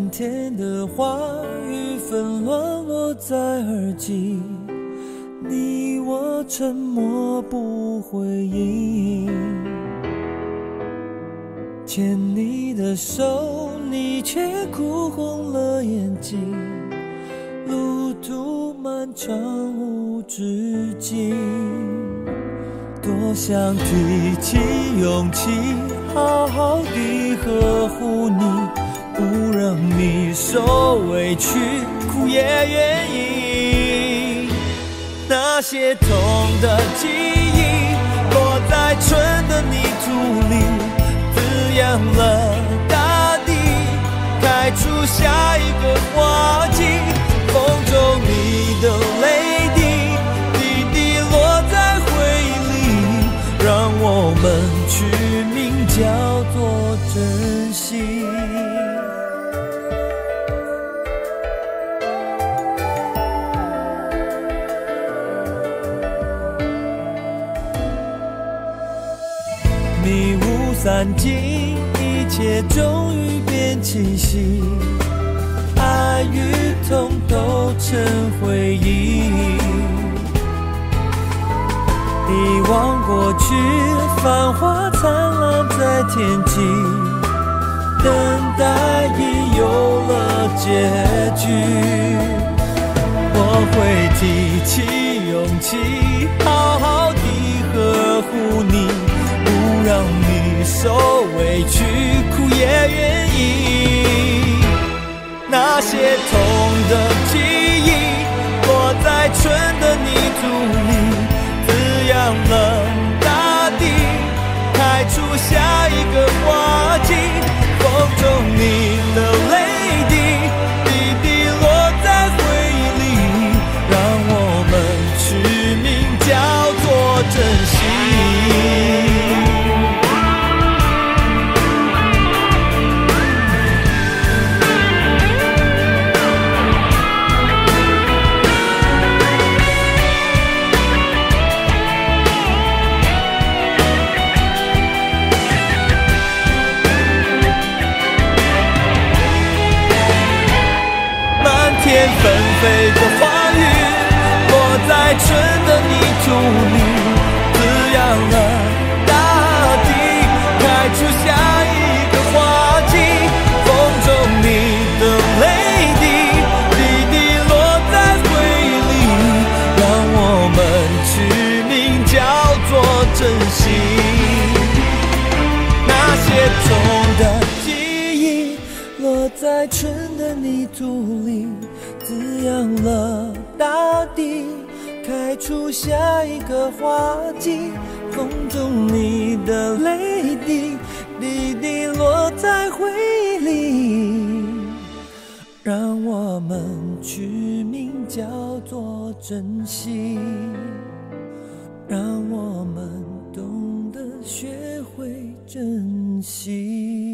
甜甜的话语纷乱落在耳际，你我沉默不回应。牵你的手，你却哭红了眼睛，路途漫长无止境。多想提起勇气，好好地呵护你，不让你受委屈，哭也愿意。那些痛的记忆，落在春的泥土里，滋养了大地，开出下一个花季。风中你的泪滴，滴滴落在回忆里，让我们取名叫做珍惜。迷雾散尽，一切终于变清晰，爱与痛都成回忆。遗忘过去，繁华灿烂在天际，等待已有了结局。我会提起勇气，好好地呵护你，不让你受委屈，哭也愿意。那些痛的记忆，落在春的泥土里，滋养了大地，开出下一个花季。风中你的泪滴，滴滴落在回忆里，让我们取名叫做珍惜。天纷飞的花语，落在春的泥土里，滋养了大地，开出下一个花季。风中你的泪滴，滴滴落在回忆里，让我们取名叫做珍惜。那些痛的记忆，落在春的泥土里，滋养了大地，开出下一个花季。风中你的泪滴，滴滴落在回忆里，让我们取名叫做珍惜，让我们懂得学会珍惜。